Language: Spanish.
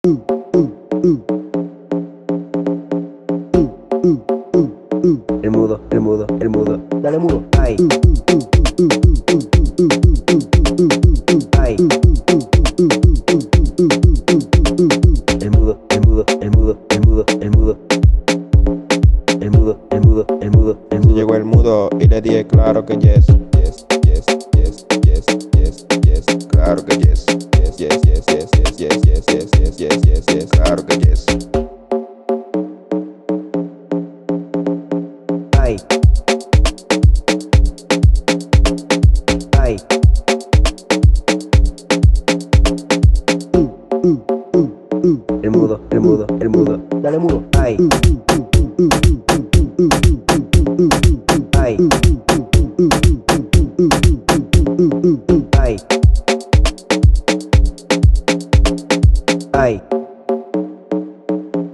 El mudo, el mudo, el mudo. Dale mudo. Ay. Ay. El mudo, el mudo, el mudo, el mudo, el mudo. El mudo, el mudo, el mudo, el mudo. Llegó el mudo y le dije claro que yes, yes, yes, yes, yes, yes, yes, claro que yes, yes, yes, yes, yes, yes, yes, yes, yes, yes, yes, yes, yes, claro que yes. Ay. Ay. El mudo, el mudo, el mudo. Dale mudo. Ay.